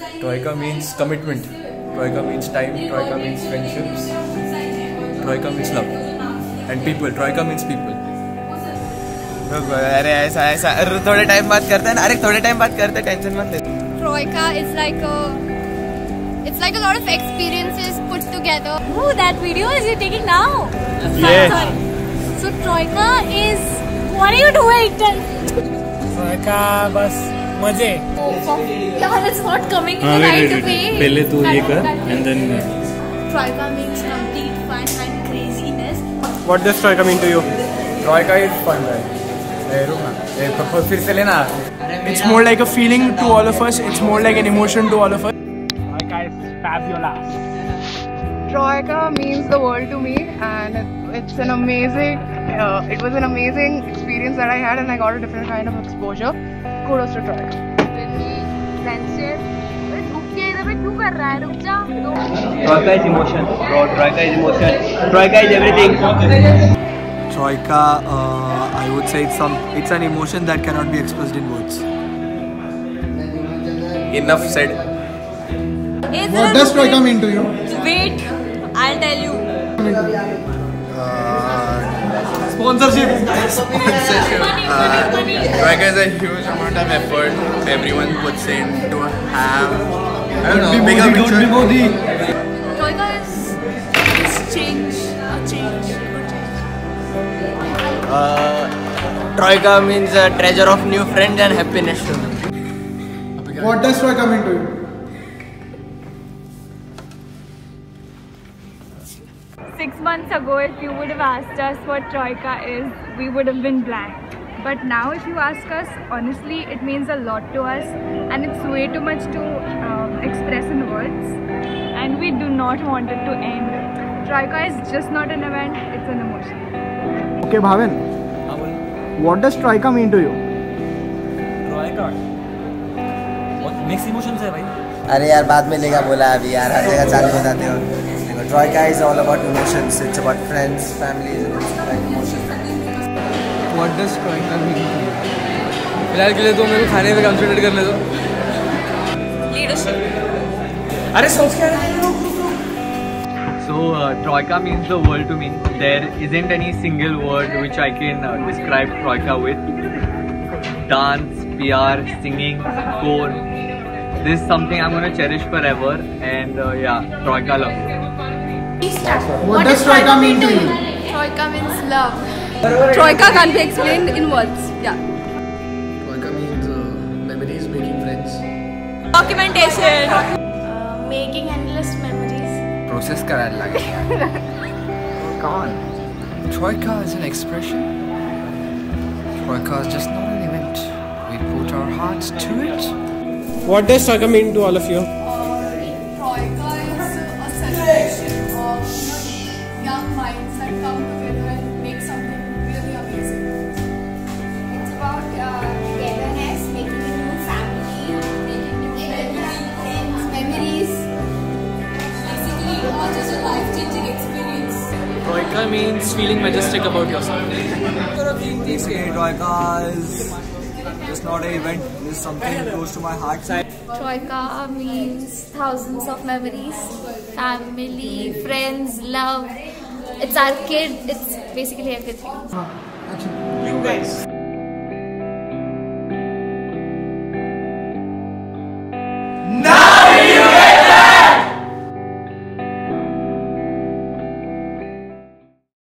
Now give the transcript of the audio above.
Troika means commitment. Troika means time. Troika means friendships. Troika means love. And people. Troika means people. अरे ऐसा थोड़े time बात करते हैं ना, अरे थोड़े टाइम बात करते हैं, टेंशन मत ले। Troika is like a lot of experiences put together. Oh, that video is you taking now? Yeah. Sorry. So Troika is, what are you doing? Troika बस मजे. Yeah, it's not coming in the right way. पहले तू ये कर and then. Troika means complete fun and craziness. What does Troika mean to you? Troika is fun, right? फिर से लेना. It's more like a feeling to all of us. It's more like an emotion to all of us. Troika is fabulous. Troika means the world to me, and it's an amazing. It was an amazing experience that I had, and I got a different kind of exposure. Kudos to Troika. Friendship. क्यों कर रहा है? रुक जा. Troika is emotion. Bro, Troika is emotion. Troika is everything. Troika, I would say it's an emotion that cannot be expressed in words. Enough said. What does Troika mean to you? Wait, I'll tell you. Sponsorship. Troika is a huge amount of effort everyone puts in to have. I don't know. Bigger picture. Troika is change. A change. Troika means a treasure of new friends and happiness to me. What does Troika mean to you? 6 months ago, if you would have asked us what Troika is, we would have been blank. But now if you ask us, honestly, it means a lot to us, and it's way too much to express in words, and we do not want it to end. Troika is just not an event, it's an emotion. Okay, Bhavin. What does Troika mean to you? Troika बहुत mixed emotions है भाई. अरे यार बाद में लेगा बोला अभी यार, हर जगह चालू हो जाते हो. देखो Troika is all about emotions. It's about friends, families, and it's like emotions. What does Troika mean to you? फिलहाल के लिए तो मेरे को खाने पे कंसंट्रेट करने दो. Leadership. अरे सोच क्या रहे हो? So Troika means the world to me. There isn't any single word which I can describe Troika with. Dance, PR, singing, core. This is something I'm gonna cherish forever. And yeah, Troika love. What does Troika mean to you? Troika means love. Troika can't be explained in words. Yeah. Troika means memories, making friends. Documentation. Making endless memories. Process कराने लगे. Come on. Troika is an expression. Troika is just not an event. We put our hearts to it. What does Troika mean to all of you? Troika is a celebration of young minds that come together and make something really amazing. It's about togetherness, making a new family, making new friends, memories. Basically, just a life-changing experience. Troika means feeling majestic about yourself. Troika is just not an event. It is something close to my heart. Troika means thousands of memories, family, friends, love. It's our kid. It's basically everything. You guys.